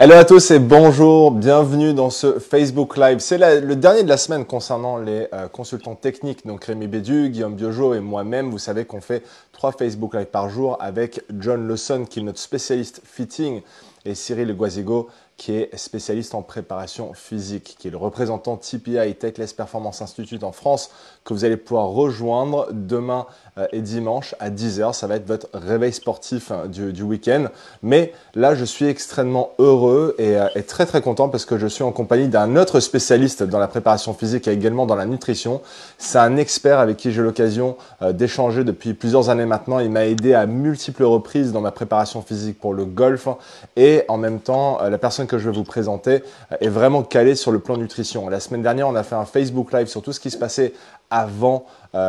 Hello à tous et bonjour, bienvenue dans ce Facebook Live. C'est le dernier de la semaine concernant les consultants techniques, donc Rémi Bédu, Guillaume Biojo et moi-même. Vous savez qu'on fait 3 Facebook Live par jour avec John Lawson qui est notre spécialiste fitting et Cyril Guazigo qui est spécialiste en préparation physique, qui est le représentant TPI Titleist Performance Institute en France, que vous allez pouvoir rejoindre demain et dimanche à 10h. Ça va être votre réveil sportif du week-end. Mais là, je suis extrêmement heureux et très très content parce que je suis en compagnie d'un autre spécialiste dans la préparation physique et également dans la nutrition. C'est un expert avec qui j'ai l'occasion d'échanger depuis plusieurs années maintenant. Il m'a aidé à multiples reprises dans ma préparation physique pour le golf et en même temps, la personne que je vais vous présenter est vraiment calée sur le plan nutrition. La semaine dernière, on a fait un Facebook Live sur tout ce qui se passait avant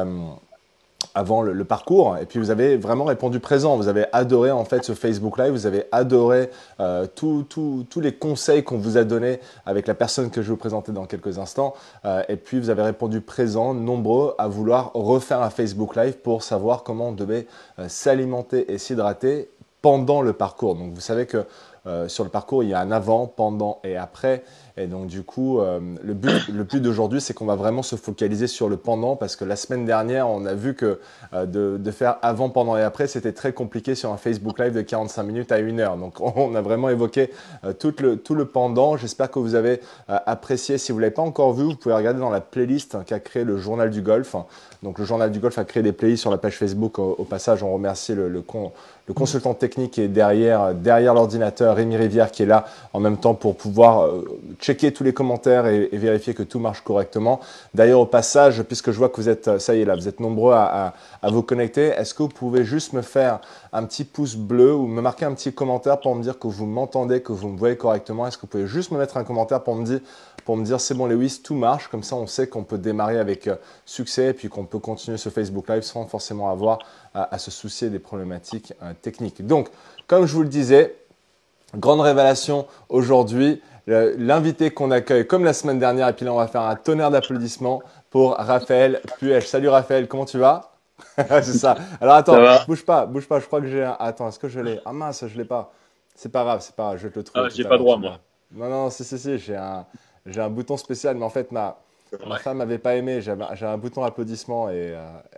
le parcours et puis vous avez vraiment répondu présent. Vous avez adoré en fait ce Facebook Live, vous avez adoré tous les conseils qu'on vous a donnés avec la personne que je vais vous présenter dans quelques instants et puis vous avez répondu présent, nombreux à vouloir refaire un Facebook Live pour savoir comment on devait s'alimenter et s'hydrater pendant le parcours. Donc vous savez que sur le parcours, il y a un avant, pendant et après. Et donc du coup, le but d'aujourd'hui, c'est qu'on va vraiment se focaliser sur le pendant parce que la semaine dernière, on a vu que de faire avant, pendant et après, c'était très compliqué sur un Facebook Live de 45 minutes à 1 heure. Donc on a vraiment évoqué tout le pendant. J'espère que vous avez apprécié. Si vous ne l'avez pas encore vu, vous pouvez regarder dans la playlist qu'a créé le Journal du Golf. Donc le Journal du Golf a créé des playlists sur la page Facebook. Au passage, on remercie le consultant technique qui est derrière l'ordinateur, Rémi Rivière, qui est là en même temps pour pouvoir checker tous les commentaires et vérifier que tout marche correctement. D'ailleurs, au passage, puisque je vois que vous êtes, ça y est là, vous êtes nombreux à vous connecter, est-ce que vous pouvez juste me faire un petit pouce bleu ou me marquer un petit commentaire pour me dire que vous m'entendez, que vous me voyez correctement? Est-ce que vous pouvez juste me mettre un commentaire pour me dire c'est bon Lewis, tout marche, comme ça on sait qu'on peut démarrer avec succès et puis qu'on peut continuer ce Facebook Live sans forcément avoir à se soucier des problématiques techniques. Donc, comme je vous le disais, grande révélation aujourd'hui, l'invité qu'on accueille comme la semaine dernière, et puis là on va faire un tonnerre d'applaudissements pour Raphaël Puech. Salut Raphaël, comment tu vas? C'est ça. Alors attends, Ça va? bouge pas, je crois que j'ai un... Attends, est-ce que je l'ai? Ah mince, je l'ai pas. C'est pas grave, je vais te le trouver Ah, tout j'ai à pas l'heure, droit, tu moi. verras. Non, si, j'ai un bouton spécial, mais en fait ma Ouais. femme m'avait pas aimé, j'ai un bouton applaudissement et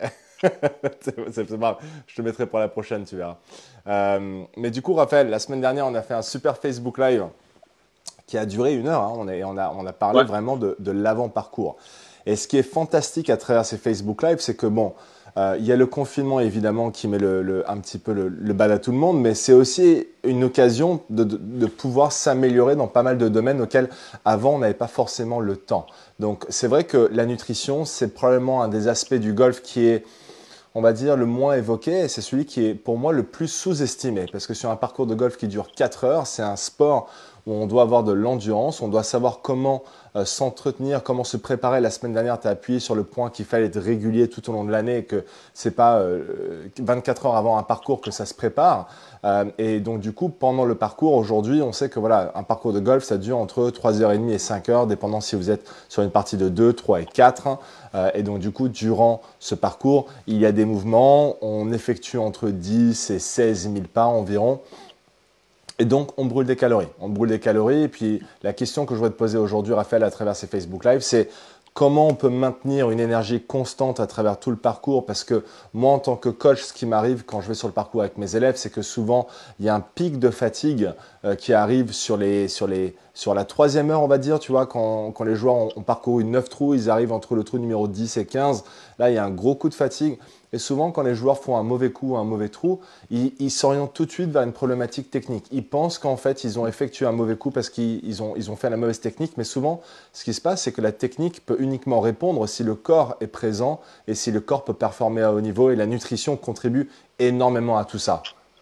c'est pas grave, je te mettrai pour la prochaine, tu verras. Mais du coup, Raphaël, la semaine dernière, on a fait un super Facebook Live qui a duré 1 heure. Hein. On a parlé Ouais. vraiment de l'avant-parcours. Et ce qui est fantastique à travers ces Facebook Live, c'est que bon, il y a le confinement évidemment qui met un petit peu le bal à tout le monde, mais c'est aussi une occasion de pouvoir s'améliorer dans pas mal de domaines auxquels avant on n'avait pas forcément le temps. Donc c'est vrai que la nutrition, c'est probablement un des aspects du golf qui est, on va dire, le moins évoqué et c'est celui qui est pour moi le plus sous-estimé. Parce que sur un parcours de golf qui dure 4 heures, c'est un sport où on doit avoir de l'endurance, on doit savoir comment s'entretenir, comment se préparer. La semaine dernière, tu as appuyé sur le point qu'il fallait être régulier tout au long de l'année et que c'est pas 24 heures avant un parcours que ça se prépare. Et donc du coup, pendant le parcours, aujourd'hui, on sait que voilà, un parcours de golf, ça dure entre 3h30 et 5 heures, dépendant si vous êtes sur une partie de 2, 3 et 4. Et donc du coup, durant ce parcours, il y a des mouvements. On effectue entre 10 et 16 000 pas environ. Et donc, on brûle des calories. On brûle des calories. Et puis, la question que je voudrais te poser aujourd'hui, Raphaël, à travers ces Facebook Live, c'est comment on peut maintenir une énergie constante à travers tout le parcours? Parce que moi, en tant que coach, ce qui m'arrive quand je vais sur le parcours avec mes élèves, c'est que souvent, il y a un pic de fatigue qui arrive sur la 3e heure, on va dire. Tu vois, quand les joueurs ont parcouru 9 trous, ils arrivent entre le trou numéro 10 et 15. Là, il y a un gros coup de fatigue. Et souvent, quand les joueurs font un mauvais coup ou un mauvais trou, ils s'orientent tout de suite vers une problématique technique. Ils pensent qu'en fait, ils ont effectué un mauvais coup parce qu'ils ont fait la mauvaise technique. Mais souvent, ce qui se passe, c'est que la technique peut uniquement répondre si le corps est présent et si le corps peut performer à haut niveau. Et la nutrition contribue énormément à tout ça.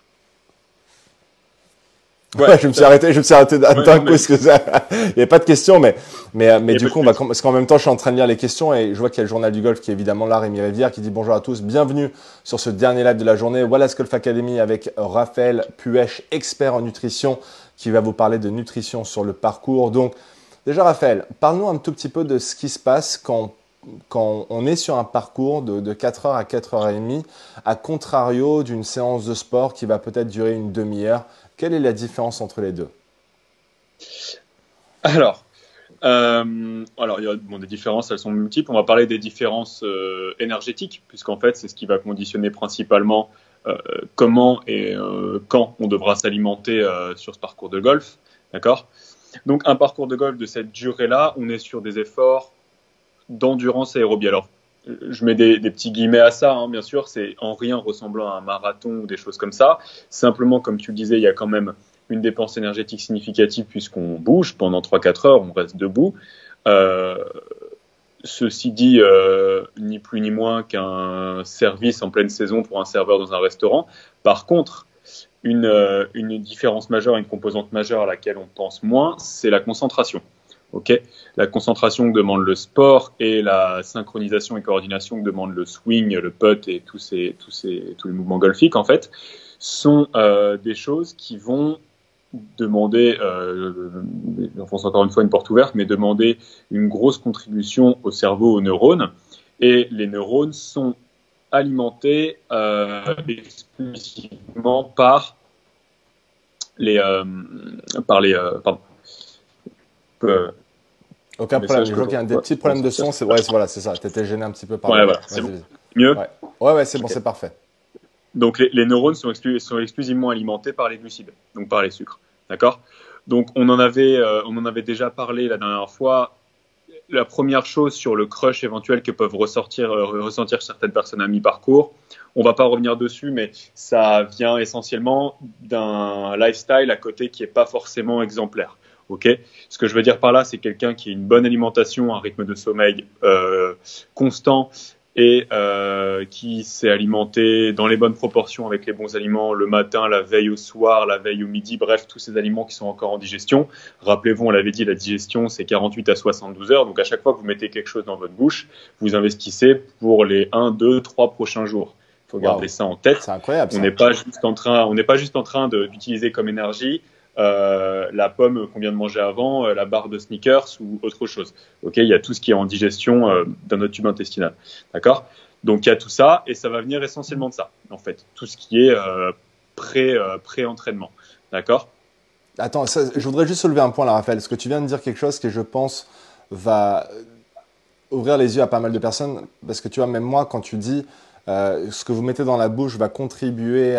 Ouais, Ouais, je me tout suis à fait. arrêté, Ouais, d'un non, coup, mais parce que il n'y a pas de questions, mais il n'y a du pas de coup, souci. parce qu'en même temps, je suis en train de lire les questions et je vois qu'il y a le journal du golf qui est évidemment là, Rémi Rivière, qui dit bonjour à tous, bienvenue sur ce dernier live de la journée. Wallace Golf Academy avec Raphaël Puech, expert en nutrition, qui va vous parler de nutrition sur le parcours. Donc, déjà, Raphaël, parle-nous un tout petit peu de ce qui se passe quand on est sur un parcours de 4 heures à 4h30, à contrario d'une séance de sport qui va peut-être durer une demi-heure. Quelle est la différence entre les deux? Alors, il y a des différences, elles sont multiples. On va parler des différences énergétiques, puisqu'en fait, c'est ce qui va conditionner principalement comment et quand on devra s'alimenter sur ce parcours de golf. D'accord ? Donc, un parcours de golf de cette durée-là, on est sur des efforts d'endurance aérobie. Alors, je mets des petits guillemets à ça, hein, bien sûr, c'est en rien ressemblant à un marathon ou des choses comme ça. Simplement, comme tu le disais, il y a quand même une dépense énergétique significative puisqu'on bouge pendant 3-4 heures, on reste debout. Ceci dit, ni plus ni moins qu'un service en pleine saison pour un serveur dans un restaurant. Par contre, une différence majeure, une composante majeure à laquelle on pense moins, c'est la concentration. Okay, la concentration que demande le sport et la synchronisation et coordination que demande le swing, le putt et tous les mouvements golfiques, en fait, sont des choses qui vont demander, j'enfonce encore une fois une porte ouverte, mais demander une grosse contribution au cerveau, aux neurones. Et les neurones sont alimentés exclusivement par les aucun problème. Je vois qu'il y a des petits problèmes de son. Voilà, c'est ça. Tu étais gêné un petit peu par là. Voilà. C'est mieux. Ouais, c'est bon, c'est parfait. Donc, les neurones sont exclusivement alimentés par les glucides, donc par les sucres. D'accord ? Donc, on en avait déjà parlé la dernière fois. La première chose sur le crush éventuel que peuvent ressentir certaines personnes à mi-parcours, on ne va pas revenir dessus, mais ça vient essentiellement d'un lifestyle à côté qui n'est pas forcément exemplaire. Okay. Ce que je veux dire par là, c'est quelqu'un qui a une bonne alimentation, un rythme de sommeil constant et qui s'est alimenté dans les bonnes proportions avec les bons aliments le matin, la veille au soir, la veille au midi, bref, tous ces aliments qui sont encore en digestion. Rappelez-vous, on l'avait dit, la digestion, c'est 48 à 72 heures. Donc, à chaque fois que vous mettez quelque chose dans votre bouche, vous investissez pour les 1, 2, 3 prochains jours. Il faut garder ça en tête. C'est incroyable. On n'est pas juste en train d'utiliser comme énergie la pomme qu'on vient de manger avant, la barre de Snickers ou autre chose. Okay, il y a tout ce qui est en digestion dans notre tube intestinal. D'accord ? Donc, il y a tout ça et ça va venir essentiellement de ça, en fait. Tout ce qui est pré-entraînement. D'accord ? Attends, je voudrais juste soulever un point là, Raphaël. Parce que tu viens de dire quelque chose qui, je pense, va ouvrir les yeux à pas mal de personnes. Parce que tu vois, même moi, quand tu dis ce que vous mettez dans la bouche va contribuer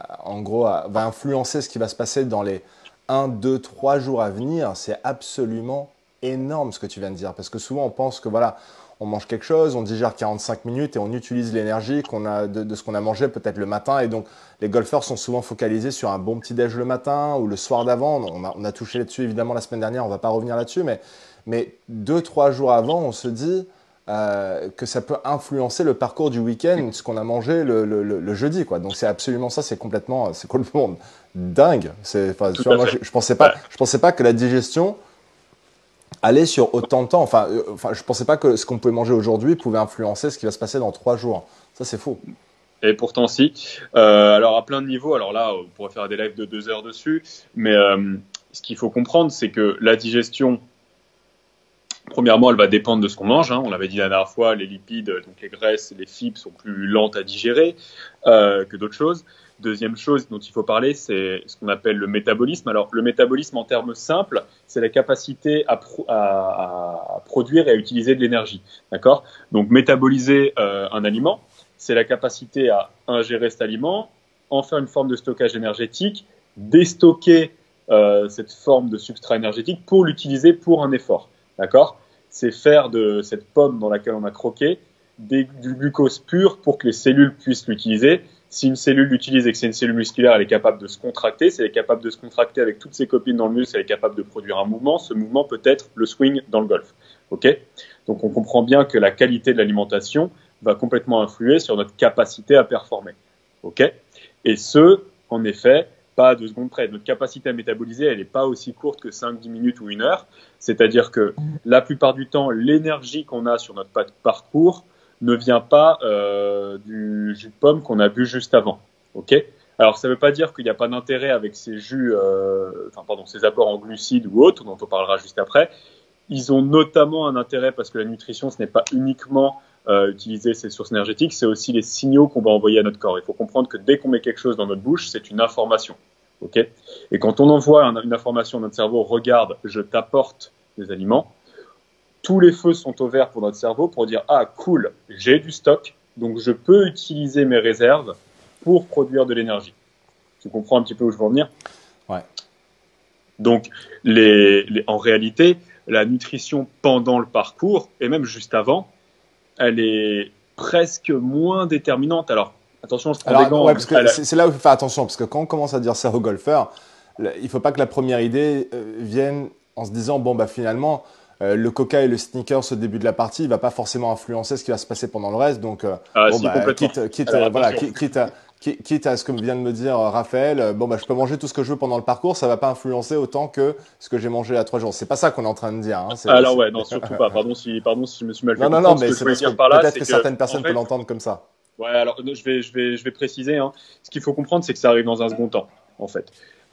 va influencer ce qui va se passer dans les 1, 2, 3 jours à venir, c'est absolument énorme ce que tu viens de dire. Parce que souvent, on pense que voilà, on mange quelque chose, on digère 45 minutes et on utilise l'énergie qu'on a de ce qu'on a mangé peut-être le matin. Et donc, les golfeurs sont souvent focalisés sur un bon petit-déj le matin ou le soir d'avant. On a touché là-dessus évidemment la semaine dernière, on ne va pas revenir là-dessus. Mais 2-3 jours avant, on se dit que ça peut influencer le parcours du week-end, ce qu'on a mangé le jeudi, quoi. Donc c'est absolument ça, c'est complètement dingue. Moi, je pensais pas que la digestion allait sur autant de temps. Enfin, je pensais pas que ce qu'on pouvait manger aujourd'hui pouvait influencer ce qui va se passer dans 3 jours. Ça, c'est faux. Et pourtant, si. Alors, à plein de niveaux, alors là, on pourrait faire des lives de 2 heures dessus, mais ce qu'il faut comprendre, c'est que la digestion, premièrement, elle va dépendre de ce qu'on mange. Hein. On l'avait dit la dernière fois, les lipides, donc les graisses, les fibres sont plus lentes à digérer que d'autres choses. Deuxième chose dont il faut parler, c'est ce qu'on appelle le métabolisme. Alors, le métabolisme, en termes simples, c'est la capacité à produire et à utiliser de l'énergie. D'accord ? Donc, métaboliser un aliment, c'est la capacité à ingérer cet aliment, en faire une forme de stockage énergétique, déstocker cette forme de substrat énergétique pour l'utiliser pour un effort. D'accord ? C'est faire de cette pomme dans laquelle on a croqué du glucose pur pour que les cellules puissent l'utiliser. Si une cellule l'utilise et que c'est une cellule musculaire, elle est capable de se contracter. Si elle est capable de se contracter avec toutes ses copines dans le muscle, elle est capable de produire un mouvement. Ce mouvement peut être le swing dans le golf. Okay ? Donc, on comprend bien que la qualité de l'alimentation va complètement influer sur notre capacité à performer. Okay ? Et ce, en effet, pas à 2 secondes près. Notre capacité à métaboliser, elle n'est pas aussi courte que 5-10 minutes ou 1 heure. C'est-à-dire que la plupart du temps, l'énergie qu'on a sur notre parcours ne vient pas du jus de pomme qu'on a bu juste avant. Okay ? Alors, ça ne veut pas dire qu'il n'y a pas d'intérêt avec ces ces apports en glucides ou autres, dont on parlera juste après. Ils ont notamment un intérêt parce que la nutrition, ce n'est pas uniquement utiliser ces sources énergétiques, c'est aussi les signaux qu'on va envoyer à notre corps. Il faut comprendre que dès qu'on met quelque chose dans notre bouche, c'est une information. Ok. Et quand on envoie une information à notre cerveau, regarde, je t'apporte des aliments, tous les feux sont au vert pour notre cerveau pour dire ah cool, j'ai du stock, donc je peux utiliser mes réserves pour produire de l'énergie. Tu comprends un petit peu où je veux en venir? Ouais. Donc en réalité, la nutrition pendant le parcours et même juste avant, elle est presque moins déterminante. Alors attention, je prends des gants. Ouais, parce que c'est là où il faut faire attention, parce que quand on commence à dire ça aux golfeurs, il ne faut pas que la première idée vienne en se disant, bon, bah finalement, le coca et le sneakers au début de la partie, il ne va pas forcément influencer ce qui va se passer pendant le reste. Donc, bon, si, bah, complètement. voilà, quitte à ce que vient de me dire Raphaël, bon, bah, je peux manger tout ce que je veux pendant le parcours, ça ne va pas influencer autant que ce que j'ai mangé il y a 3 jours. C'est pas ça qu'on est en train de dire. Hein, alors ouais, non, surtout pas. Pardon si je me suis mal fait non, comprendre. mais c'est parce que peut-être que certaines personnes peuvent l'entendre comme ça. Ouais, alors je vais préciser. Hein. Ce qu'il faut comprendre, c'est que ça arrive dans un second temps, en fait.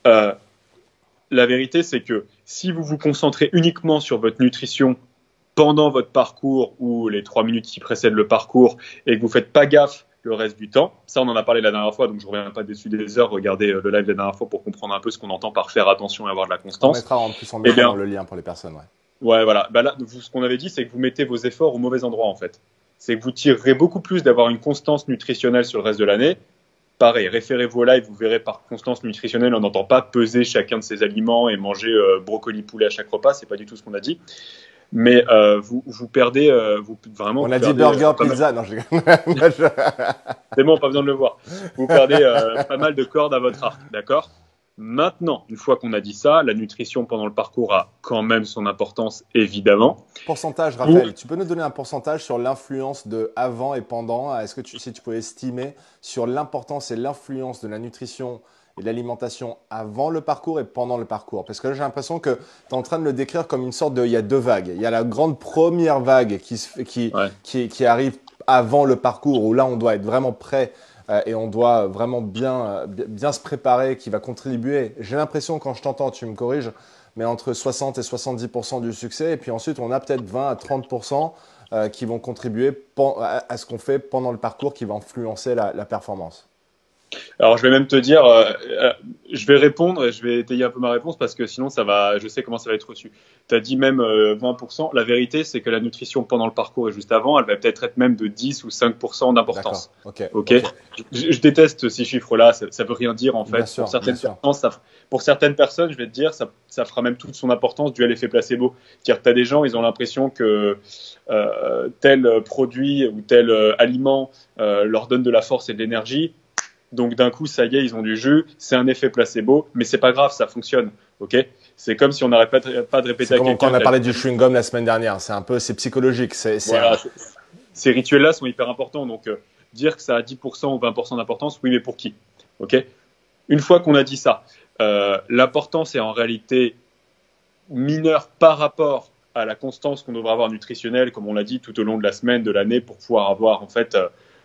La vérité, c'est que si vous vous concentrez uniquement sur votre nutrition pendant votre parcours ou les 3 minutes qui précèdent le parcours et que vous faites pas gaffe le reste du temps, ça on en a parlé la dernière fois, donc je reviens pas dessus des heures, regardez le live la dernière fois pour comprendre un peu ce qu'on entend par faire attention et avoir de la constance. On mettra en plus en mettant le lien pour les personnes, ouais. Ouais, voilà. Bah là, ce qu'on avait dit, c'est que vous mettez vos efforts au mauvais endroit, en fait. C'est que vous tirerez beaucoup plus d'avoir une constance nutritionnelle sur le reste de l'année. Pareil, référez-vous au live, vous verrez par constance nutritionnelle, on n'entend pas peser chacun de ces aliments et manger brocoli poulet à chaque repas, c'est pas du tout ce qu'on a dit. Mais vous perdez, vraiment. On a dit burger, pizza, non, c'est bon, pas besoin de le voir. Vous perdez pas mal de cordes à votre arc, d'accord? Maintenant, une fois qu'on a dit ça, la nutrition pendant le parcours a quand même son importance, évidemment. Pourcentage, Raphaël, tu peux nous donner un pourcentage sur l'influence de avant et pendant? Est-ce que si tu peux estimer sur l'importance et l'influence de la nutrition et de l'alimentation avant le parcours et pendant le parcours? Parce que là, j'ai l'impression que tu es en train de le décrire comme une sorte de… Il y a 2 vagues. Il y a la grande première vague qui arrive avant le parcours, où là, on doit être vraiment prêt et on doit vraiment bien se préparer, qui va contribuer. J'ai l'impression, quand je t'entends, tu me corriges, mais entre 60 et 70% du succès. Et puis ensuite, on a peut-être 20 à 30% qui vont contribuer à ce qu'on fait pendant le parcours, qui va influencer la performance. Alors, je vais même te dire, je vais répondre et je vais étayer un peu ma réponse parce que sinon, je sais comment ça va être reçu. Tu as dit même 20%. La vérité, c'est que la nutrition pendant le parcours et juste avant, elle va peut-être être même de 10 ou 5% d'importance. Ok. Je déteste ces chiffres-là. Ça veut rien dire, en fait. Pour certaines personnes, je vais te dire, ça fera même toute son importance dû à l'effet placebo. C'est-à-dire que tu as des gens, ils ont l'impression que tel produit ou tel aliment leur donne de la force et de l'énergie. Donc d'un coup, ça y est, ils ont du jus. C'est un effet placebo, mais c'est pas grave, ça fonctionne. Ok? C'est comme si on n'arrête pas de répéter à quelqu'un. Quand on a parlé du chewing gum la semaine dernière, c'est psychologique. Ces rituels-là sont hyper importants. Donc dire que ça a 10% ou 20% d'importance, oui, mais pour qui? Ok? Une fois qu'on a dit ça, l'importance est en réalité mineure par rapport à la constance qu'on devrait avoir nutritionnelle, comme on l'a dit, tout au long de la semaine, de l'année, pour pouvoir avoir en fait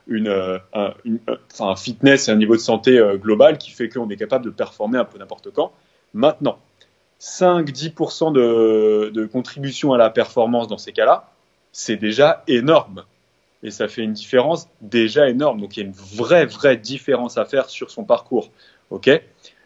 un fitness et un niveau de santé global qui fait qu'on est capable de performer un peu n'importe quand. Maintenant, 5-10% de contribution à la performance dans ces cas-là, c'est déjà énorme. Et ça fait une différence déjà énorme. Donc, il y a une vraie différence à faire sur son parcours. Ok ? Pourquoi ?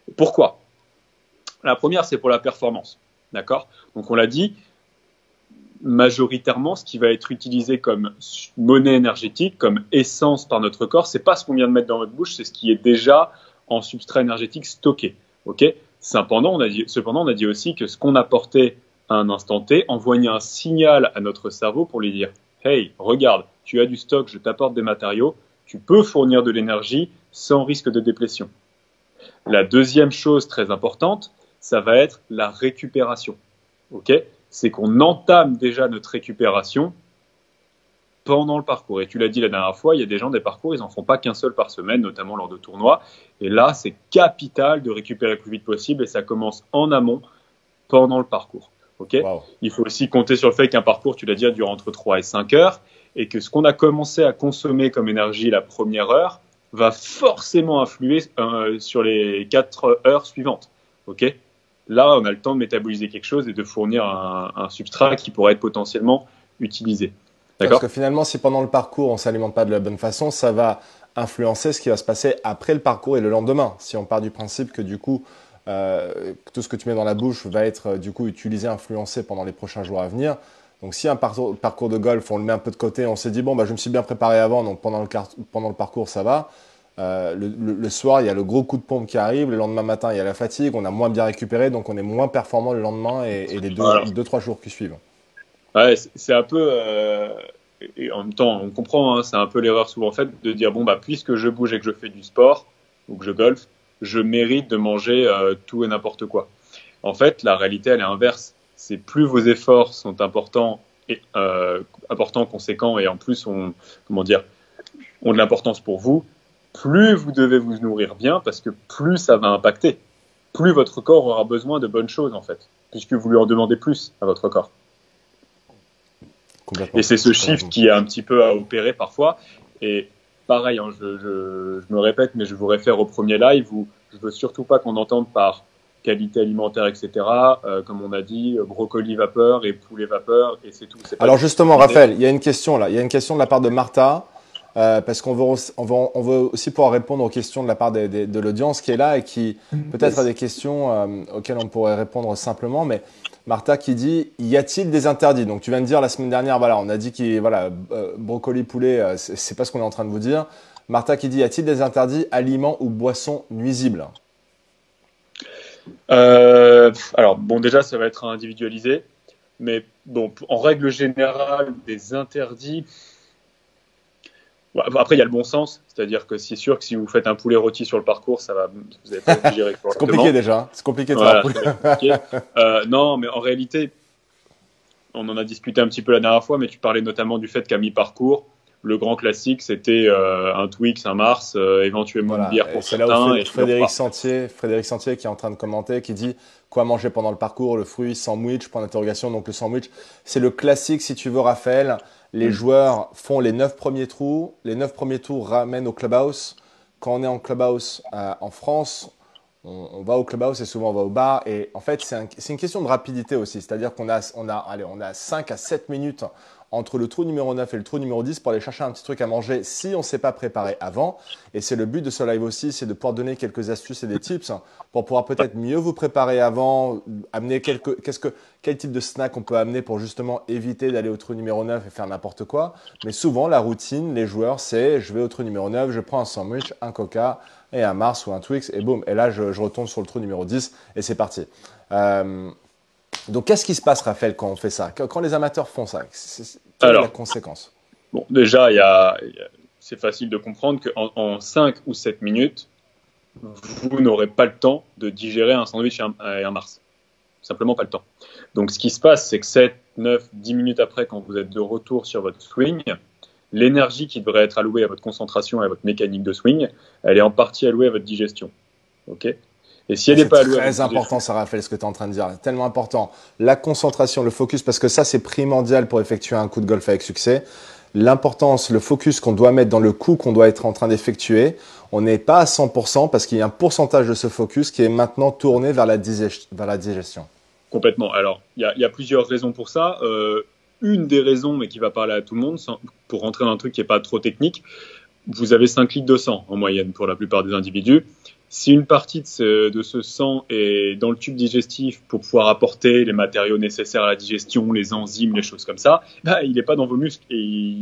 La première, c'est pour la performance. D'accord ? Donc, on l'a dit, majoritairement, ce qui va être utilisé comme monnaie énergétique, comme essence par notre corps, c'est pas ce qu'on vient de mettre dans notre bouche, c'est ce qui est déjà en substrat énergétique stocké. Ok ? Cependant, on a dit aussi que ce qu'on apportait à un instant T envoyait un signal à notre cerveau pour lui dire « Hey, regarde, tu as du stock, je t'apporte des matériaux, tu peux fournir de l'énergie sans risque de déplétion. » La deuxième chose très importante, ça va être la récupération. Ok ? C'est qu'on entame déjà notre récupération pendant le parcours. Et tu l'as dit la dernière fois, il y a des gens, des parcours, ils n'en font pas qu'un seul par semaine, notamment lors de tournois. Et là, c'est capital de récupérer le plus vite possible et ça commence en amont pendant le parcours. Okay ? Wow. Il faut aussi compter sur le fait qu'un parcours, tu l'as dit, dure entre 3 et 5 heures et que ce qu'on a commencé à consommer comme énergie la première heure va forcément influer sur les 4 heures suivantes. Ok ? Là, on a le temps de métaboliser quelque chose et de fournir un substrat qui pourrait être potentiellement utilisé. D'accord ? Parce que finalement, si pendant le parcours, on ne s'alimente pas de la bonne façon, ça va influencer ce qui va se passer après le parcours et le lendemain. Si on part du principe que du coup, tout ce que tu mets dans la bouche va être du coup utilisé, influencé pendant les prochains jours à venir. Donc si un parcours de golf, on le met un peu de côté, on s'est dit, bon, bah, je me suis bien préparé avant, donc pendant le parcours, ça va. Le soir, il y a le gros coup de pompe qui arrive. Le lendemain matin, il y a la fatigue. On a moins bien récupéré, donc on est moins performant le lendemain et les Voilà. 2-3 jours qui suivent. Ouais, c'est un peu, et en même temps, on comprend, hein, c'est un peu l'erreur souvent faite de dire bon bah puisque je bouge et que je fais du sport ou que je golfe, je mérite de manger tout et n'importe quoi. En fait, la réalité elle est inverse. C'est plus vos efforts sont importants, conséquents et en plus comment dire, ont de l'importance pour vous, plus vous devez vous nourrir bien parce que plus ça va impacter, plus votre corps aura besoin de bonnes choses en fait, puisque vous lui en demandez plus à votre corps. Et c'est ce shift qui a un petit peu à opérer parfois. Et pareil, hein, je me répète, mais je vous réfère au premier live où je veux surtout pas qu'on entende par qualité alimentaire, etc. Comme on a dit, brocoli vapeur et poulet vapeur, et c'est tout. Alors justement, Raphaël, il y a une question là. Il y a une question de la part de Martha, parce qu'on veut aussi pouvoir répondre aux questions de la part de l'audience qui est là et qui peut-être a des questions auxquelles on pourrait répondre simplement. Mais Martha qui dit, y a-t-il des interdits? Donc tu viens de dire la semaine dernière, voilà, on a dit brocoli, poulet, c'est pas ce qu'on est en train de vous dire. Martha qui dit, y a-t-il des interdits aliments ou boissons nuisibles? Alors bon, déjà ça va être individualisé, mais bon, en règle générale, des interdits. Après, il y a le bon sens, c'est-à-dire que c'est sûr que si vous faites un poulet rôti sur le parcours, vous n'allez pas le digérer correctement. C'est compliqué déjà, c'est compliqué de voilà, faire non, mais en réalité, on en a discuté un petit peu la dernière fois, mais tu parlais notamment du fait qu'à mi-parcours, le grand classique, c'était un Twix, un Mars, éventuellement une bière pour certains. C'est là où Frédéric Sentier qui est en train de commenter, qui dit quoi manger pendant le parcours, le fruit, sandwich, point d'interrogation. Donc le sandwich, c'est le classique si tu veux, Raphaël. Les joueurs font les 9 premiers trous. Les 9 premiers tours ramènent au clubhouse. Quand on est en clubhouse en France, on va au clubhouse et souvent on va au bar. Et en fait, c'est une question de rapidité aussi. C'est-à-dire qu'on a 5 à 7 minutes entre le trou numéro 9 et le trou numéro 10 pour aller chercher un petit truc à manger si on ne s'est pas préparé avant. Et c'est le but de ce live aussi, c'est de pouvoir donner quelques astuces et des tips pour pouvoir peut-être mieux vous préparer avant, amener quel type de snack on peut amener pour justement éviter d'aller au trou numéro 9 et faire n'importe quoi. Mais souvent, la routine, les joueurs, c'est je vais au trou numéro 9, je prends un sandwich, un coca et un Mars ou un Twix et boum. Et là, je retombe sur le trou numéro 10 et c'est parti. Donc, qu'est-ce qui se passe, Raphaël, quand on fait ça? Quand les amateurs font ça, quelle est la conséquence? Bon, déjà, c'est facile de comprendre qu'en 5 ou 7 minutes, vous n'aurez pas le temps de digérer un sandwich et un Mars. Simplement pas le temps. Donc, ce qui se passe, c'est que 7, 9, 10 minutes après, quand vous êtes de retour sur votre swing, l'énergie qui devrait être allouée à votre concentration et à votre mécanique de swing, elle est en partie allouée à votre digestion. OK ? Et si elle n'est pas allouée, c'est très important, ça, Raphaël, ce que tu es en train de dire. Tellement important. La concentration, le focus, parce que ça, c'est primordial pour effectuer un coup de golf avec succès. L'importance, le focus qu'on doit mettre dans le coup qu'on doit être en train d'effectuer, on n'est pas à 100% parce qu'il y a un pourcentage de ce focus qui est maintenant tourné vers la digestion. Complètement. Alors, il y a plusieurs raisons pour ça. Une des raisons, mais qui va parler à tout le monde, pour rentrer dans un truc qui n'est pas trop technique, vous avez 5 litres de sang en moyenne pour la plupart des individus. Si une partie de ce sang est dans le tube digestif pour pouvoir apporter les matériaux nécessaires à la digestion, les enzymes, les choses comme ça, il n'est pas dans vos muscles et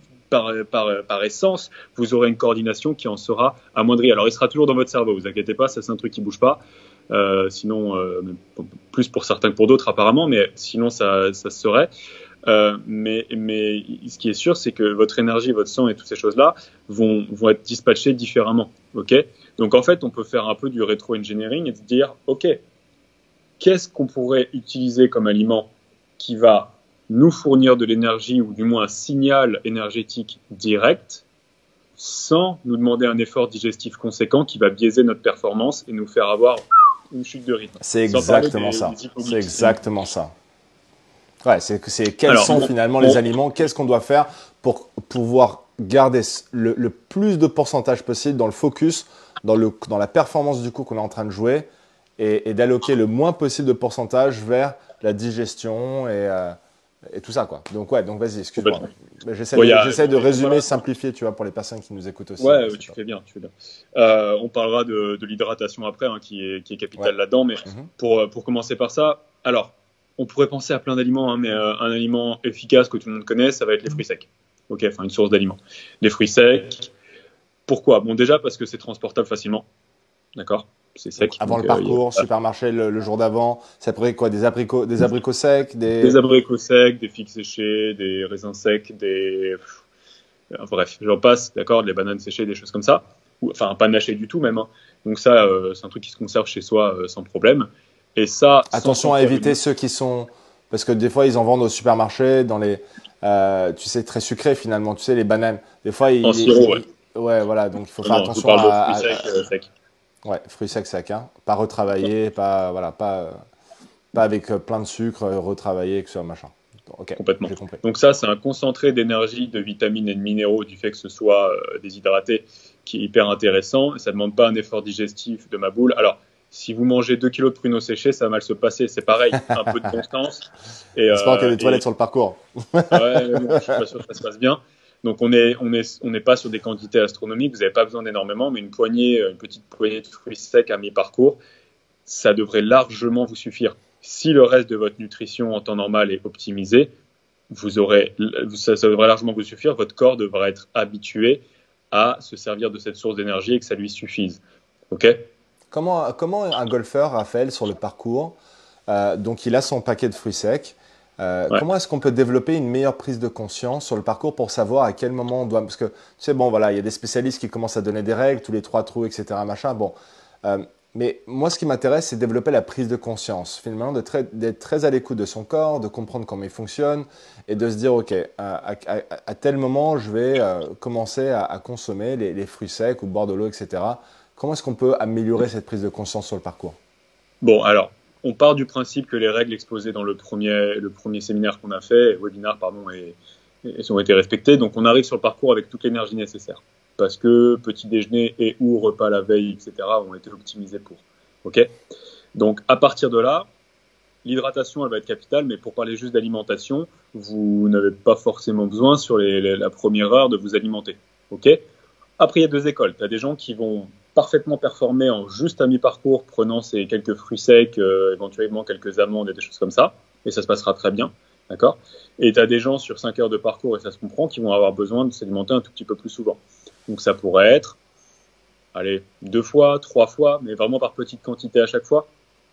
par essence, vous aurez une coordination qui en sera amoindrie. Alors, il sera toujours dans votre cerveau, vous inquiétez pas, ça c'est un truc qui bouge pas. Sinon, plus pour certains que pour d'autres apparemment, mais sinon ça se serait. Mais ce qui est sûr, c'est que votre énergie, votre sang et toutes ces choses-là vont être dispatchées différemment. Ok ? Donc en fait, on peut faire un peu du rétro-engineering et se dire, ok, qu'est-ce qu'on pourrait utiliser comme aliment qui va nous fournir de l'énergie ou du moins un signal énergétique direct sans nous demander un effort digestif conséquent qui va biaiser notre performance et nous faire avoir une chute de rythme. C'est exactement ça. C'est exactement ça. Ouais, quels sont finalement les aliments, qu'est-ce qu'on doit faire pour pouvoir garder le plus de pourcentage possible dans le focus, dans la performance du coup qu'on est en train de jouer et d'alloquer le moins possible de pourcentage vers la digestion et et tout ça, quoi. Donc, ouais, donc vas-y, excuse-moi. Complètement. J'essaie de résumer, simplifier, tu vois, pour les personnes qui nous écoutent aussi. Ouais, tu fais bien, tu fais bien. On parlera de l'hydratation après, hein, qui est capitale là-dedans, mais pour commencer par ça, alors, on pourrait penser à plein d'aliments, hein, mais un aliment efficace que tout le monde connaît, ça va être les fruits secs. Ok, enfin une source d'aliments. Les fruits secs, pourquoi? Bon, déjà parce que c'est transportable facilement, d'accord? C'est sec. Avant le parcours, supermarché le jour d'avant, ça pourrait quoi? Des abricots secs, des abricots secs, des figues séchées, des raisins secs, bref, j'en passe, d'accord, des bananes séchées, des choses comme ça. Enfin, pas naché du tout même, hein. Donc ça, c'est un truc qui se conserve chez soi sans problème. Et ça, attention à éviter ceux qui sont, parce que des fois ils en vendent au supermarché dans les, tu sais, très sucrés finalement, tu sais, les bananes. Des fois en sirop, ouais. Ouais, voilà, donc il faut faire attention à fruits secs. Ouais, fruits secs, hein. Pas retravaillés, pas avec plein de sucre, retravaillé, que ce soit machin. Okay, complètement. Donc ça, c'est un concentré d'énergie, de vitamines et de minéraux du fait que ce soit déshydraté, qui est hyper intéressant. Ça ne demande pas un effort digestif de ma boule. Alors, si vous mangez 2 kilos de pruneaux séchés, ça va mal se passer. C'est pareil, un peu de constance. J'espère qu'il y a des toilettes sur le parcours. Ouais, mais bon, je suis pas sûr que ça se passe bien. Donc on n'est pas sur des quantités astronomiques. Vous n'avez pas besoin d'énormément, mais une petite poignée de fruits secs à mi-parcours, ça devrait largement vous suffire. Si le reste de votre nutrition en temps normal est optimisé, ça devrait largement vous suffire. Votre corps devra être habitué à se servir de cette source d'énergie et que ça lui suffise. Ok ? Comment un golfeur, Raphaël, sur le parcours, donc il a son paquet de fruits secs, comment est-ce qu'on peut développer une meilleure prise de conscience sur le parcours pour savoir à quel moment on doit… Parce que, tu sais, bon, voilà, il y a des spécialistes qui commencent à donner des règles, tous les 3 trous, etc., machin, bon… mais moi, ce qui m'intéresse, c'est développer la prise de conscience, finalement, d'être très à l'écoute de son corps, de comprendre comment il fonctionne et de se dire, OK, à tel moment, je vais commencer à consommer les fruits secs ou boire de l'eau, etc. Comment est-ce qu'on peut améliorer cette prise de conscience sur le parcours? Bon, alors, on part du principe que les règles exposées dans le premier séminaire qu'on a fait, webinaire, pardon, ont été respectées. Donc, on arrive sur le parcours avec toute l'énergie nécessaire. Parce que petit déjeuner et ou repas la veille, etc., ont été optimisés pour. Ok ? Donc, à partir de là, l'hydratation, elle va être capitale, mais pour parler juste d'alimentation, vous n'avez pas forcément besoin, sur la première heure, de vous alimenter. Ok ? Après, il y a 2 écoles. Tu as des gens qui vont parfaitement performer en juste à mi-parcours, prenant ces quelques fruits secs, éventuellement quelques amandes et des choses comme ça, et ça se passera très bien. D'accord ? Et tu as des gens sur 5 heures de parcours, et ça se comprend, qui vont avoir besoin de s'alimenter un tout petit peu plus souvent. Donc ça pourrait être, 2 fois, 3 fois, mais vraiment par petite quantité à chaque fois.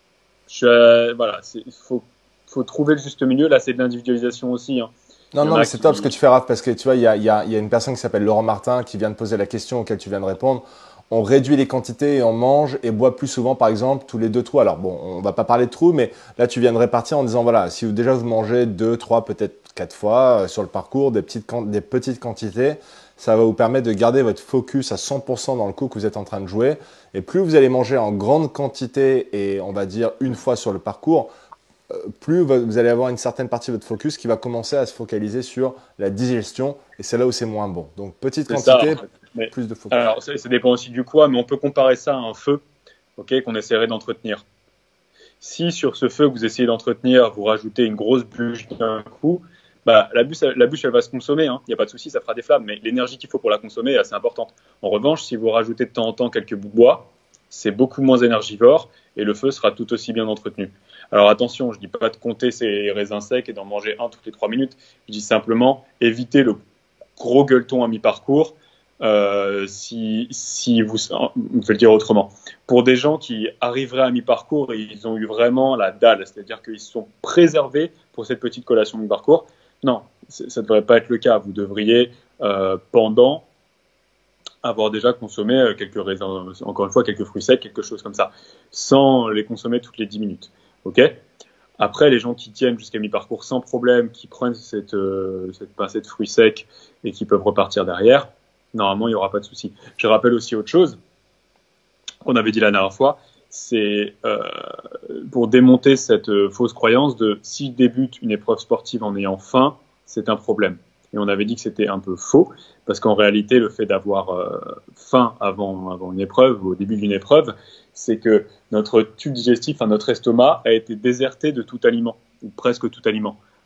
Voilà, il faut trouver le juste milieu. Là, c'est de l'individualisation aussi, hein. Non, mais c'est top ce que tu fais, Raph, parce que tu vois, il y a une personne qui s'appelle Laurent Martin qui vient de poser la question auquel tu viens de répondre. On réduit les quantités et on mange et boit plus souvent, par exemple, tous les 2 trous. Alors bon, on va pas parler de trous, mais là, tu viens de répartir en disant, voilà, si déjà vous mangez 2, 3, peut-être 4 fois sur le parcours, des petites quantités, ça va vous permettre de garder votre focus à 100% dans le coup que vous êtes en train de jouer. Et plus vous allez manger en grande quantité et on va dire une fois sur le parcours, plus vous allez avoir une certaine partie de votre focus qui va commencer à se focaliser sur la digestion et c'est là où c'est moins bon. Donc petite quantité, plus de focus. Alors ça dépend aussi du poids, mais on peut comparer ça à un feu, qu'on essaierait d'entretenir. Si sur ce feu que vous essayez d'entretenir, vous rajoutez une grosse bûche d'un coup, la bûche elle va se consommer, il n'y a pas de souci, ça fera des flammes, mais l'énergie qu'il faut pour la consommer est assez importante. En revanche, si vous rajoutez de temps en temps quelques bouts de bois, c'est beaucoup moins énergivore et le feu sera tout aussi bien entretenu. Alors attention, je ne dis pas de compter ces raisins secs et d'en manger un toutes les 3 minutes, je dis simplement éviter le gros gueuleton à mi-parcours. Si vous, je vais le dire autrement, pour des gens qui arriveraient à mi-parcours, ils ont eu vraiment la dalle, c'est-à-dire qu'ils se sont préservés pour cette petite collation mi-parcours. Non, ça ne devrait pas être le cas. Vous devriez, pendant, avoir déjà consommé quelques raisins, encore une fois, quelques fruits secs, quelque chose comme ça, sans les consommer toutes les 10 minutes. Ok ? Après, les gens qui tiennent jusqu'à mi-parcours sans problème, qui prennent cette pincée de fruits secs et qui peuvent repartir derrière, normalement, il n'y aura pas de souci. Je rappelle aussi autre chose qu'on avait dit la dernière fois, c'est pour démonter cette fausse croyance de si je débute une épreuve sportive en ayant faim, c'est un problème. Et on avait dit que c'était un peu faux, parce qu'en réalité, le fait d'avoir faim avant une épreuve, ou au début d'une épreuve, c'est que notre tube digestif, notre estomac, a été déserté de tout aliment, ou presque tout aliment.